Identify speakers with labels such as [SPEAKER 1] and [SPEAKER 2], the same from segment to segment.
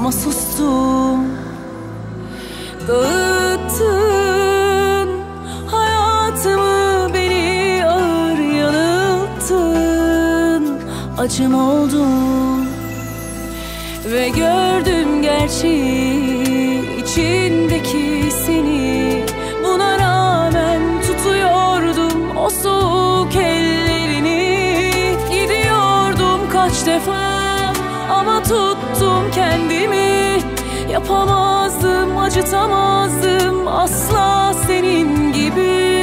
[SPEAKER 1] ama sustum. Dağıttın hayatımı, beni ağır yanılttın. Acım oldum ve gördüm gerçeği, içindeki seni. Buna rağmen tutuyordum o soğuk ellerini. Gidiyordum kaç defa ama tuttum kendimi. Yapamazdım, acıtamazdım asla senin gibi.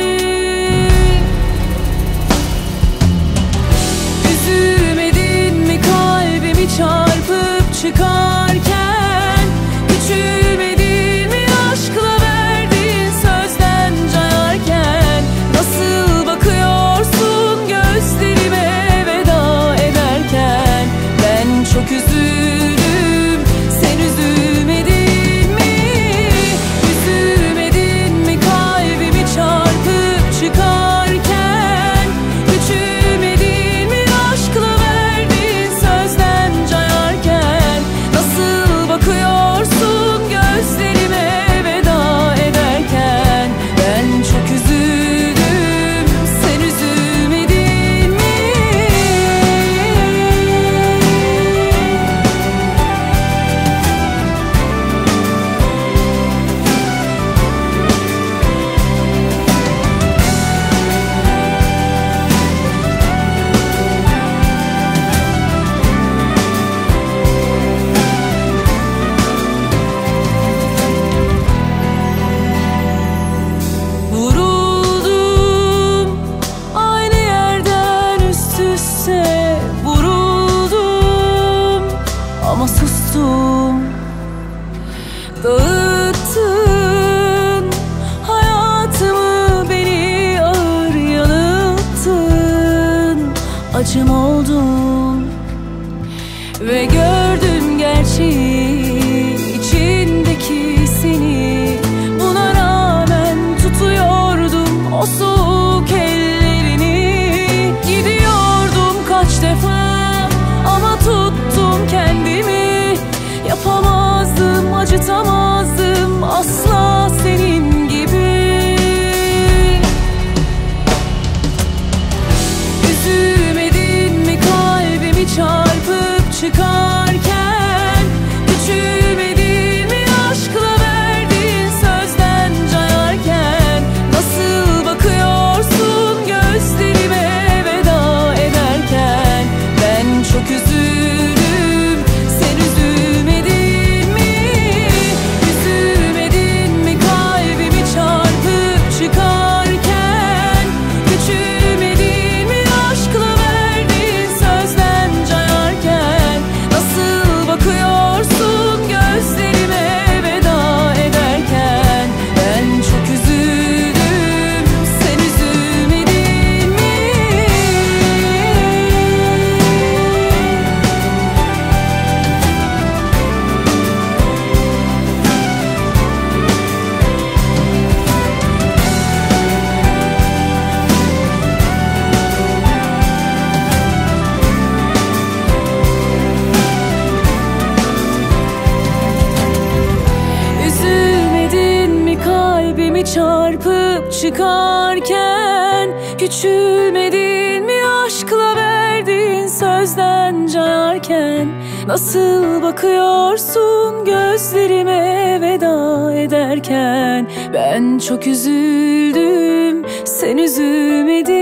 [SPEAKER 1] Üzülmedin mi kalbimi çarpıp çıkarken? Küçülmedin mi aşkla verdiğin sözden cayarken? Nasıl bakıyorsun gözlerime veda ederken? Ben çok üzüldüm, sen üzülmedin mi? Üzülmedin mi kalbimi çarpıp çıkarken? Küçülmedin mi aşkla verdiğin sözden cayarken? Nasıl bakıyorsun gözlerime veda ederken? Ben çok üzüldüm, sen üzülmedin mi? Vuruldum aynı yerden üst üste, vuruldum ama sustum. Dağıttın hayatımı, beni ağır yanılttın. Acım oldum ve gördüm gerçeği, içindeki seni. Buna rağmen tutuyordum o soğuk ellerini. Gidiyordum kaç defa ama tuttum kendimi. Yapamazdım, acıtamazdım asla senin gibi. Üzülmedin mi kalbimi çarpıp çıkarken? Küçülmedin mi aşkla verdiğin sözden cayarken? Nasıl bakıyorsun gözlerime veda ederken? Ben çok üzüldüm, sen üzülmedin mi? Üzülmedin mi kalbimi çarpıp çıkarken? Küçülmedin mi aşkla verdiğin sözden cayarken? Nasıl bakıyorsun gözlerime veda ederken? Ben çok üzüldüm, sen üzülmedin mi? Üzülmedin mi kalbimi çarpıp çıkarken? Küçülmedin mi aşkla verdiğin sözden cayarken? Nasıl bakıyorsun gözlerime veda ederken? Ben çok üzüldüm, sen üzülmedin